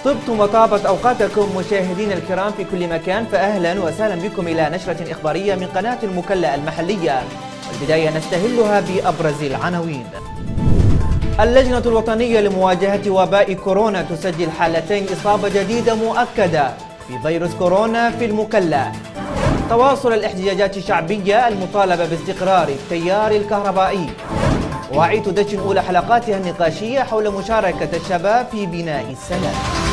طبتم وطابت أوقاتكم مشاهدينا الكرام في كل مكان، فأهلا وسهلا بكم إلى نشرة إخبارية من قناة المكلا المحلية. والبداية نستهلها بأبرز العناوين. اللجنة الوطنية لمواجهة وباء كورونا تسجل حالتين إصابة جديدة مؤكدة بفيروس كورونا في المكلا. تواصل الاحتجاجات الشعبية المطالبة باستقرار التيار الكهربائي. وعي تدشن أولى حلقاتها النقاشية حول مشاركة الشباب في بناء السلام.